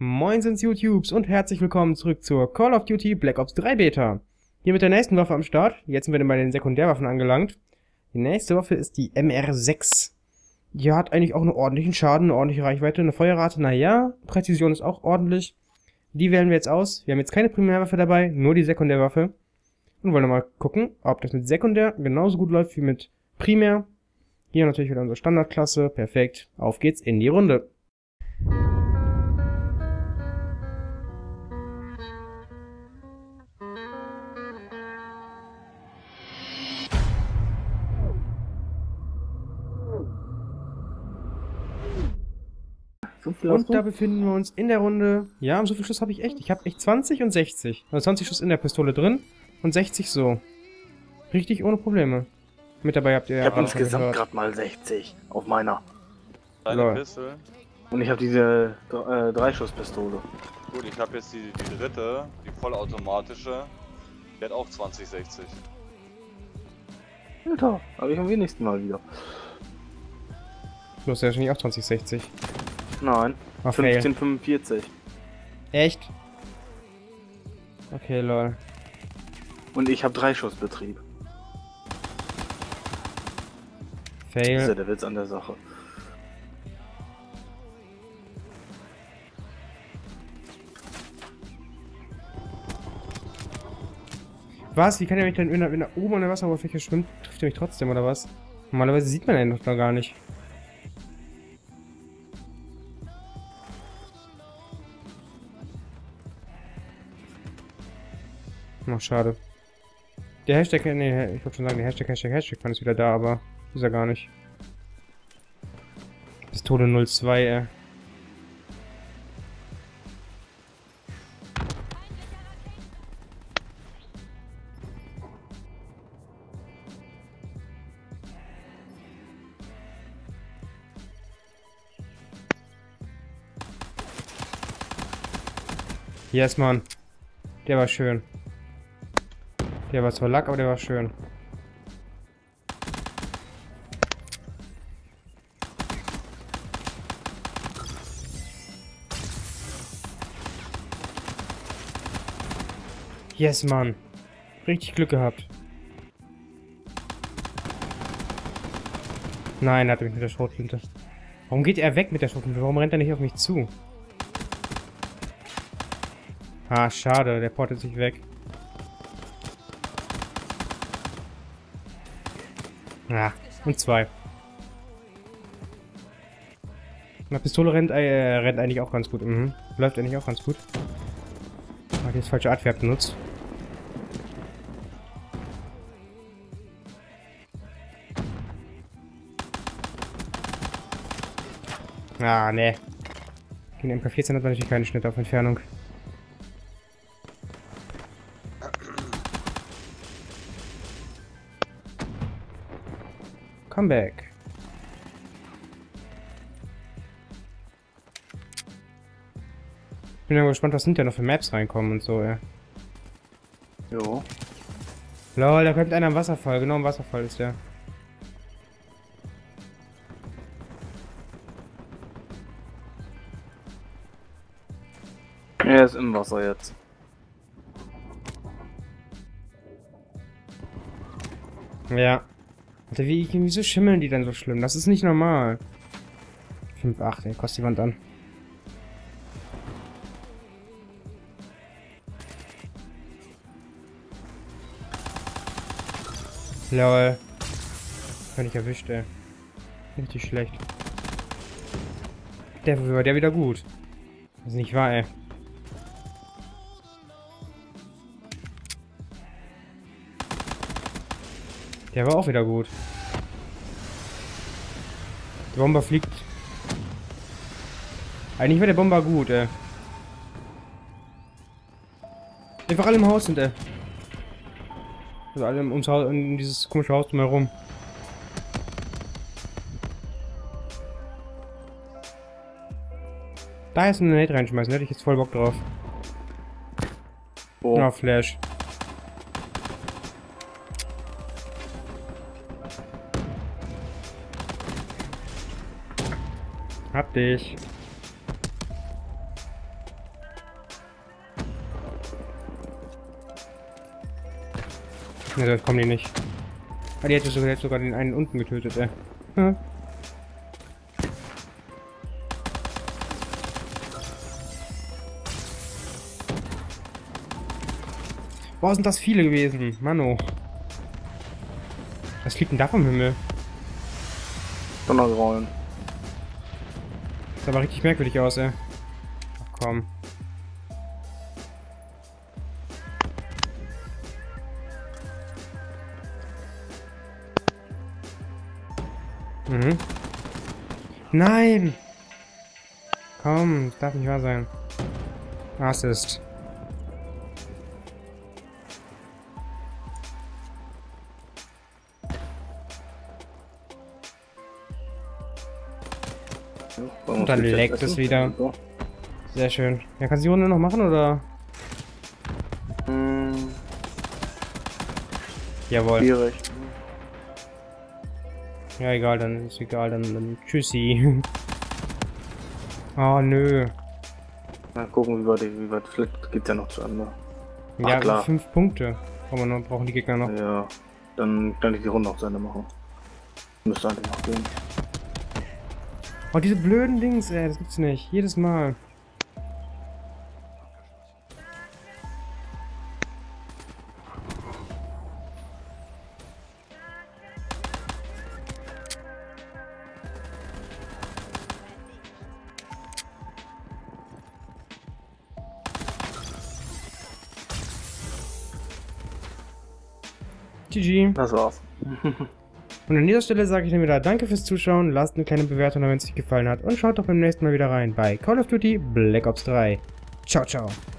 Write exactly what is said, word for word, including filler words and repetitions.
Moinsens YouTubes und herzlich willkommen zurück zur Call of Duty Black Ops drei Beta. Hier mit der nächsten Waffe am Start. Jetzt sind wir dann bei den Sekundärwaffen angelangt. Die nächste Waffe ist die M R sechs. Die hat eigentlich auch einen ordentlichen Schaden, eine ordentliche Reichweite, eine Feuerrate, naja, Präzision ist auch ordentlich. Die wählen wir jetzt aus. Wir haben jetzt keine Primärwaffe dabei, nur die Sekundärwaffe. Und wollen mal gucken, ob das mit Sekundär genauso gut läuft wie mit Primär. Hier natürlich wieder unsere Standardklasse. Perfekt. Auf geht's in die Runde. Und da befinden wir uns in der Runde. Ja, so viel Schuss habe ich echt. Ich habe echt zwanzig und sechzig. Also zwanzig Schuss in der Pistole drin und sechzig so. Richtig ohne Probleme. Mit dabei habt ihr ja. Ich habe insgesamt gerade mal sechzig auf meiner. Eine Pistole. Und ich habe diese äh, Dreischusspistole. Gut, ich habe jetzt die, die dritte, die vollautomatische. Die hat auch zwanzig sechzig. Alter, habe ich am wenigsten mal wieder. Du hast ja wahrscheinlich auch zwanzig sechzig. Nein, oh, fünfzehn fünfundvierzig. Echt? Okay, lol. Und ich habe Dreischussbetrieb. Fail. Das ist ja der Witz an der Sache. Was? Wie kann er mich denn, wenn er, wenn er oben an der Wasseroberfläche schwimmt, trifft er mich trotzdem, oder was? Normalerweise sieht man ihn doch gar nicht. Ach, schade. Der Hashtag, nee, ich wollte schon sagen, der Hashtag, Hashtag, Hashtag ist wieder da, aber ist er gar nicht. Pistole null zwei, ey. Yes, Mann. Der war schön. Der war zwar Lack, aber der war schön. Yes, Mann. Richtig Glück gehabt. Nein, er hat mich mit der Schrotflinte. Warum geht er weg mit der Schrotflinte? Warum rennt er nicht auf mich zu? Ah, schade, der portet sich weg. Ja, und zwei. Na, Pistole rennt, äh, rennt eigentlich auch ganz gut. Mhm. Läuft eigentlich auch ganz gut. Hat jetzt falsche Adverb benutzt. Ah, ne. Gegen M K vierzehn hat man natürlich keine Schnitte auf Entfernung. Comeback. Ich bin ja gespannt, was sind ja noch für Maps reinkommen und so, ey. Jo. Lol, da kommt einer am Wasserfall. Genau am Wasserfall ist der. Er ist im Wasser jetzt. Ja. Alter, wie, wieso schimmeln die denn so schlimm? Das ist nicht normal. fünf Komma acht, ey, kostet die Wand an. Lol. Kann ich erwischt, ey. Richtig schlecht. Der war der wieder gut. Das ist nicht wahr, ey. Der war auch wieder gut. Der Bomber fliegt. Eigentlich war der Bomber gut, ey. Einfach alle im Haus sind, ey. Also alle ums Haus, in dieses komische Haus drumherum. Da ist eine Nate reinschmeißen, da hätte ich jetzt voll Bock drauf. Oh. Na, Flash. Hab dich. Ne, das kommen die nicht. Ah, die hätte sogar, jetzt sogar den einen unten getötet, ey. Hm. Boah, sind das viele gewesen. Mano. Was fliegt denn da vom Himmel? Donnergrollen. Sieht aber richtig merkwürdig aus, ey. Ach komm. Mhm. Nein! Komm, das darf nicht wahr sein. Assist. Und dann leckt es wieder. Sehr schön. Ja, kannst du die Runde noch machen, oder? Hm, Jawohl. schwierig. Ja, egal, dann ist egal, dann, dann tschüssi. Oh, nö. Mal gucken, wie weit, wie weit vielleicht geht's ja noch zu Ende. Ach, Ja, klar. fünf Punkte. Brauchen, wir noch, brauchen die Gegner noch. Ja, dann kann ich die Runde noch zu Ende machen. Müsste eigentlich noch gehen. Oh, diese blöden Dings, ey, das gibt's nicht. Jedes Mal. G G. Das war's. Und an dieser Stelle sage ich dann wieder danke fürs Zuschauen, lasst eine kleine Bewertung, wenn es euch gefallen hat und schaut doch beim nächsten Mal wieder rein bei Call of Duty Black Ops drei. Ciao, ciao.